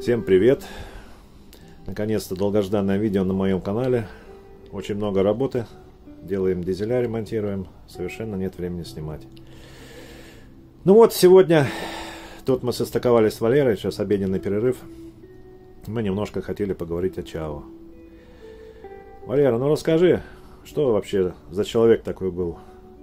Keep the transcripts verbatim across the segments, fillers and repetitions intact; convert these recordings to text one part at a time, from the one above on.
Всем привет! Наконец-то долгожданное видео на моем канале. Очень много работы. Делаем дизеля, ремонтируем. Совершенно нет времени снимать. Ну вот, сегодня тут мы состыковались с Валерой. Сейчас обеденный перерыв. Мы немножко хотели поговорить о Чао. Валера, ну расскажи, что вообще за человек такой был?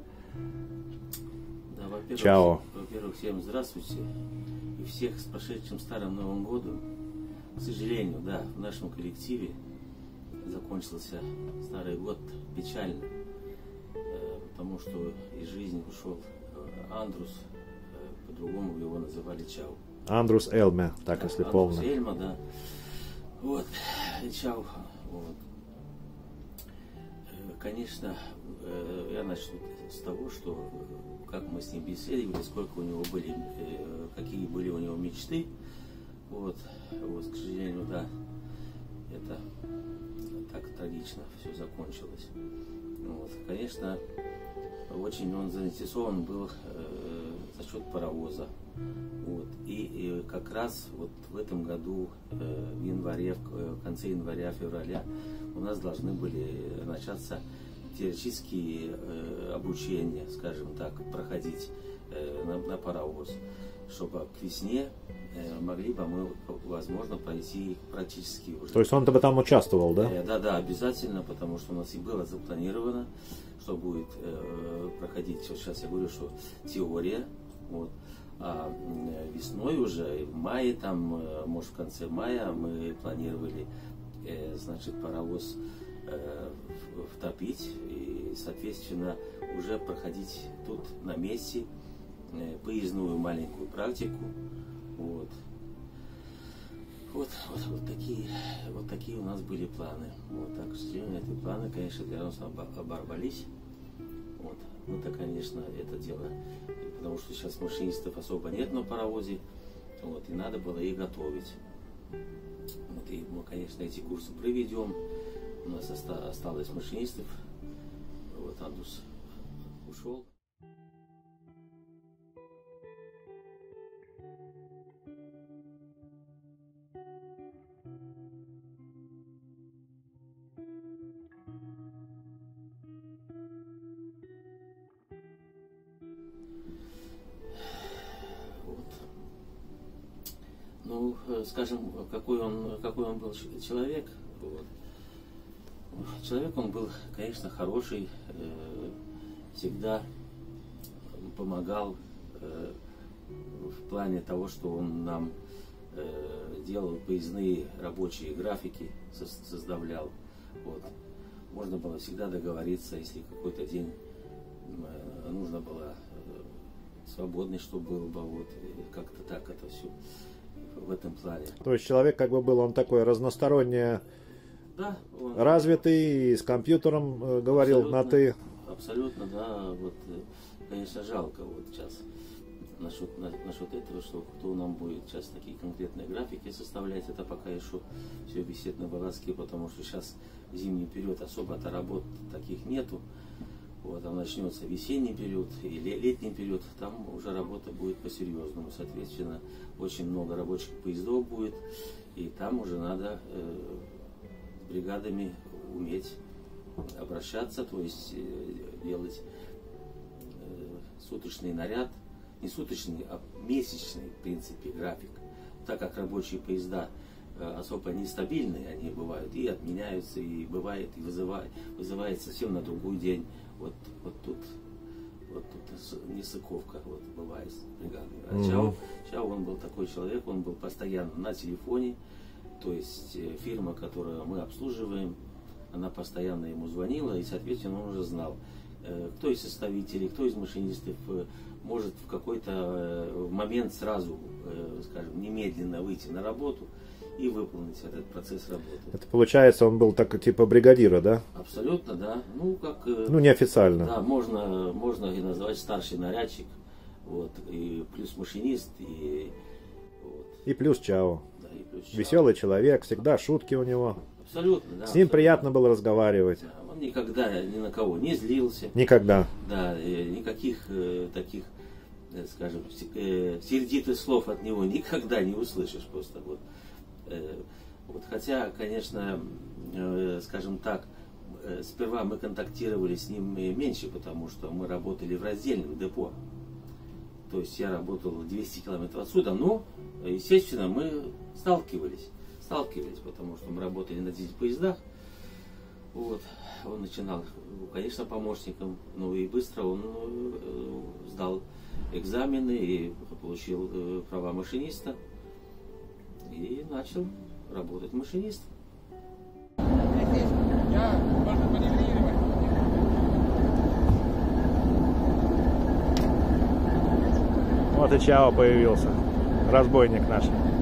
Да, во-первых, Чао. Во-первых, всем здравствуйте. И всех с прошедшим Старым Новым Годом. К сожалению, да, в нашем коллективе закончился Старый год печально, потому что из жизни ушел Андрус, по-другому его называли Чао. Андрус Элме, так да, если Андрус полно. Эльма, да. Вот, Чао. Вот. Конечно, я начну с того, что как мы с ним беседовали, сколько у него были, какие были у него мечты. Вот, вот, к сожалению, да, это так трагично все закончилось. Вот, конечно, очень он заинтересован был э, за счет паровоза. Вот, и, и как раз вот в этом году, э, в январе, в конце января-февраля у нас должны были начаться теоретические э, обучения, скажем так, проходить э, на, на паровоз, чтобы к весне э, могли бы мы, возможно, пройти практически уже. То есть он-то бы там участвовал, да? Э, да, да, обязательно, потому что у нас и было запланировано, что будет э, проходить, сейчас я говорю, что теория, вот, а э, весной уже, в мае, там, э, может, в конце мая мы планировали, э, значит, паровоз втопить и, соответственно, уже проходить тут на месте поездную маленькую практику. Вот. Вот, вот, вот, такие, вот такие у нас были планы. Вот, так, к сожалению, эти планы, конечно, для нас оборвались. Вот. Ну-то, конечно, это дело, потому что сейчас машинистов особо нет на паровозе, вот, и надо было их готовить. Вот, и мы, конечно, эти курсы проведем. У нас осталось машинистов. Вот Андрус ушел. Вот. Ну, скажем, какой он, какой он был человек. Вот. Человек он был, конечно, хороший, всегда помогал в плане того, что он нам делал поездные рабочие графики, составлял. Вот. Можно было всегда договориться, если какой-то день нужно было свободный, чтобы был бы, вот, как-то так это все в этом плане. То есть человек как бы был, он такой разносторонний. Да, он... развитый, с компьютером э, говорил абсолютно, на ты. Абсолютно, да. Вот, конечно, жалко вот сейчас насчет, на, насчет этого, что кто нам будет сейчас такие конкретные графики составлять. Это пока еще все висит на волоске, потому что сейчас зимний период особо-то работ таких нету. Вот, а начнется весенний период и летний период, там уже работа будет по-серьезному. Соответственно, очень много рабочих поездов будет, и там уже надо э, бригадами уметь обращаться, то есть делать суточный наряд, не суточный, а месячный, в принципе, график. Так как рабочие поезда особо нестабильные, они бывают и отменяются, и бывает, и вызывает, вызывает совсем на другой день. Вот, вот тут, вот тут несыковка вот, бывает с бригадой. А mm-hmm. Чао, Чао, он был такой человек, он был постоянно на телефоне. То есть фирма, которую мы обслуживаем, она постоянно ему звонила, и, соответственно, он уже знал, кто из составителей, кто из машинистов может в какой-то момент сразу, скажем, немедленно выйти на работу и выполнить этот процесс работы. Это получается, он был так типа бригадира, да? Абсолютно, да. Ну, как... Ну, неофициально. Да, можно, можно и назвать старший нарядчик, вот, и плюс машинист, и... Вот. И плюс Чао. Чао. Веселый человек, всегда шутки у него. Абсолютно, да. С ним абсолютно. Приятно было разговаривать. Да, он никогда ни на кого не злился. Никогда. Да, никаких э, таких, э, скажем, э, сердитых слов от него никогда не услышишь просто. Вот. Вот, хотя, конечно, скажем так, сперва мы контактировали с ним меньше, потому что мы работали в раздельном депо. То есть я работал двести километров отсюда, но, естественно, мы сталкивались. Сталкивались, потому что мы работали на дизель-поездах. Вот. Он начинал, конечно, помощником, но и быстро он сдал экзамены и получил права машиниста. И начал работать машинистом. Я, можно маневрировать. Вот и Чао появился, разбойник наш.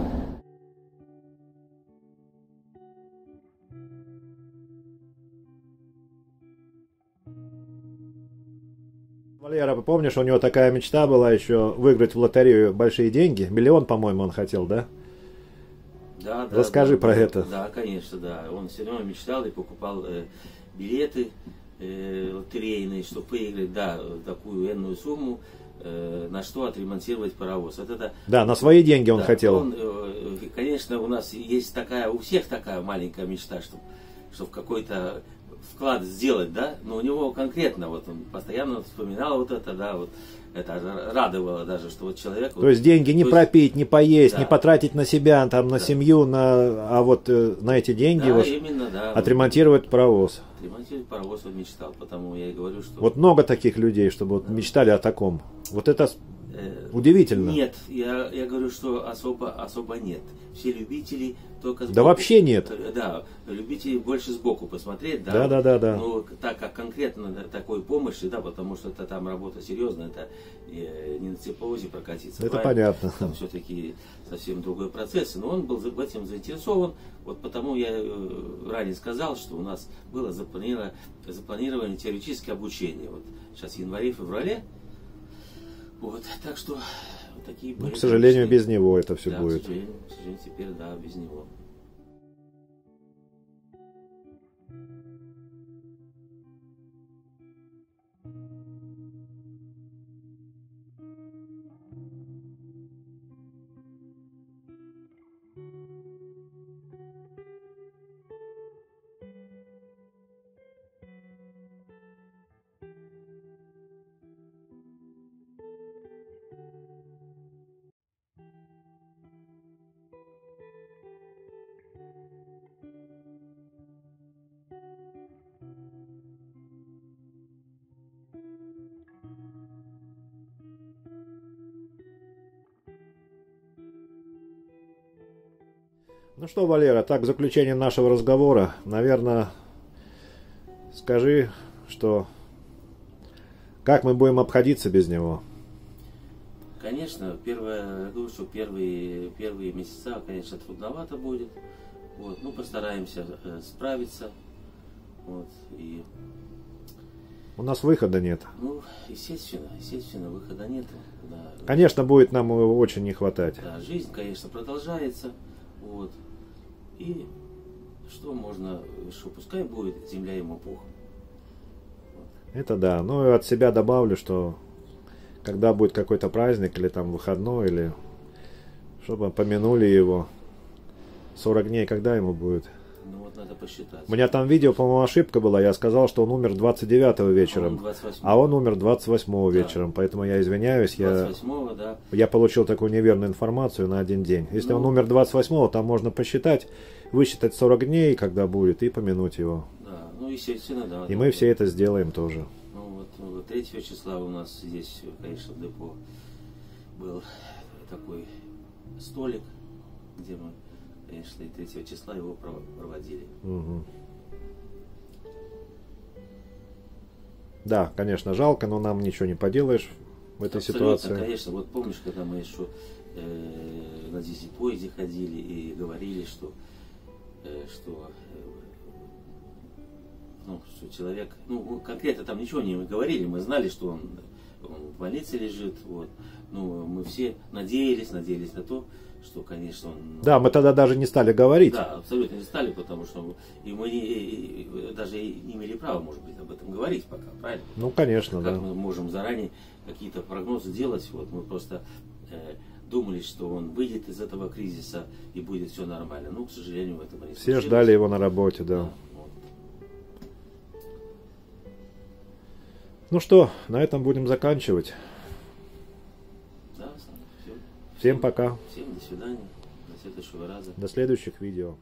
Валера, помнишь, у него такая мечта была еще выиграть в лотерею большие деньги? Миллион, по-моему, он хотел, да? Да, да. Расскажи да, про да, это. Да, конечно, да. Он все равно мечтал и покупал э, билеты э, лотерейные, чтобы выиграть, да, такую энную сумму, э, на что отремонтировать паровоз. Вот это, Да, на свои деньги он да, хотел. Он, э, конечно, у нас есть такая, у всех такая маленькая мечта, чтобы, чтобы какой-то вклад сделать, да, но у него конкретно, вот он постоянно вспоминал вот это, да, вот это радовало даже, что вот человек... То есть деньги не пропить, не поесть, да. не потратить на себя, там, на да. семью, на, а вот на эти деньги да, вот именно, да, отремонтировать вот, паровоз. Отремонтировать паровоз он мечтал, потому я и говорю, что... Вот много таких людей, чтобы вот да. мечтали о таком. Вот это э, удивительно. Нет, я, я говорю, что особо, особо нет. Все любители только сбоку. Да вообще нет. Да, любители больше сбоку посмотреть, да. Да, да, да, да. Но так как конкретно такой помощи, да, потому что это там работа серьезная, это не на цеповозе прокатиться. Это правильно? понятно. Там все-таки совсем другой процесс. Но он был в этом заинтересован. Вот потому я ранее сказал, что у нас было запланировано, запланировано теоретическое обучение. Вот сейчас в январе-феврале. Вот, так что вот такие Ну, к сожалению, без него это все да, будет. К сожалению, к сожалению, теперь, да, без него. Ну что, Валера, так, в заключение нашего разговора, наверное, скажи, что как мы будем обходиться без него? Конечно, первое, я говорю, что первые, первые месяца, конечно, трудновато будет. Вот, ну, постараемся э, справиться. Вот, и, У нас выхода нет. ну, естественно, естественно, выхода нет. Да, Конечно, будет нам его очень не хватать. да, жизнь, конечно, продолжается. Вот. И что можно, что пускай будет земля ему пухом. Это да. Ну и от себя добавлю, что когда будет какой-то праздник или там выходной, или чтобы помянули его. сорок дней, когда ему будет? Ну вот надо посчитать. У меня там видео, по-моему, ошибка была. Я сказал, что он умер двадцать девятого вечером. двадцать восьмого. А он умер двадцать восьмого Да. вечером. Поэтому я извиняюсь. двадцать Я, восьмого, да. я получил такую неверную информацию на один день. Если Ну. он умер двадцать восьмого, там можно посчитать, высчитать сорок дней, когда будет, и помянуть его. Да, ну естественно, да. И да, мы да. все это сделаем тоже. Ну вот, вот третьего числа у нас здесь, конечно, в депо был такой столик, где мы, конечно, и третьего числа его проводили. Угу. Да, конечно, жалко, но нам ничего не поделаешь в этой Абсолютно, ситуации. конечно. Вот помнишь, когда мы еще э, на дизель-поезде ходили и говорили, что, э, что, э, ну, что человек, ну, конкретно там ничего не говорили, мы знали, что он, он в больнице лежит, вот. Ну, мы все надеялись, надеялись на то, что, конечно, он... Да, мы тогда даже не стали говорить. Да, абсолютно не стали, потому что и мы не, и, и, даже не имели права, может быть, об этом говорить пока, правильно? Ну, конечно, Как да. мы можем заранее какие-то прогнозы делать, вот мы просто э, думали, что он выйдет из этого кризиса и будет все нормально. Ну, к сожалению, этого не Все случилось. ждали его на работе, да. Да, вот. Ну что, на этом будем заканчивать. Да, Саша, всё. Всем пока. Всем до свидания. До следующего раза. До следующих видео.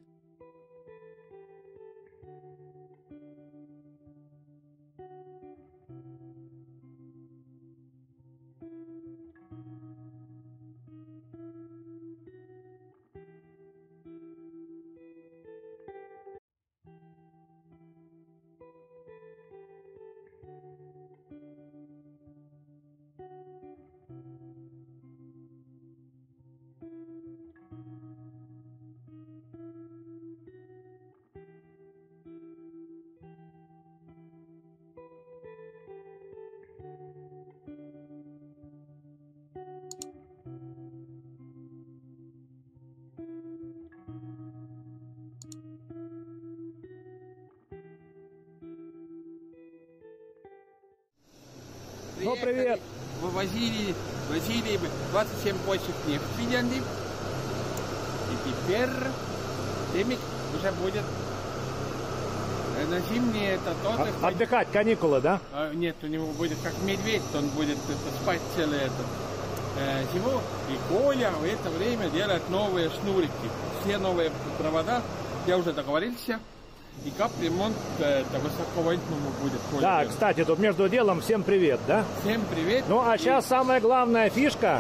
Ну, привет. Вывозили, возили двадцать семь бочек нефть в Финляндии. И теперь Демик уже будет э, на зимние это тот. От- Отдыхать, каникулы, да? А, нет, у него будет как медведь, он будет это, спать целый этот э, зиму. И Коля в это время делает новые шнурики. Все новые провода. Я уже договорился. И капремонт э, это высоковольтному будет Коля Да, делать. кстати, тут между делом всем привет, да? Всем привет. Ну, а И сейчас самая главная фишка.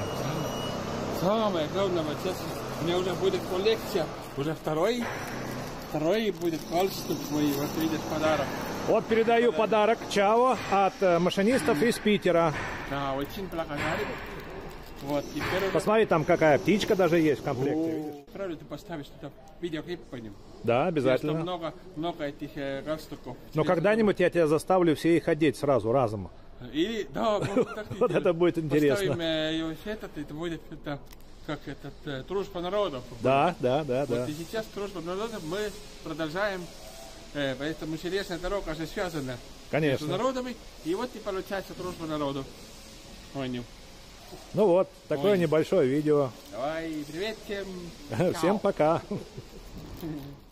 самое главное, вот сейчас у меня уже будет коллекция. Уже второй. Второй будет галстук мой. Вот видишь, подарок. Вот передаю подарок Чао от э, машинистов из Питера. Да, очень благодарен. Вот, теперь уже... Посмотри, там какая птичка даже есть в комплекте. О, правильно ты поставишь туда видеоклип по ним. Да, Есть обязательно. там много, много этих э, галстуков. Но когда-нибудь я тебя заставлю все их одеть сразу, разом. И, да, вот, так и Вот делай. это будет интересно. Поставим э, его этот, это будет это, как этот, э, дружба народов. Да, да, да, Вот да. и сейчас дружба народов мы продолжаем, э, поэтому железная дорога же связана между Конечно. народами, и вот и получается дружба народов. Понял. Ну вот, такое Ой. небольшое видео. Давай, привет всем. Всем Чао. пока. Мгм.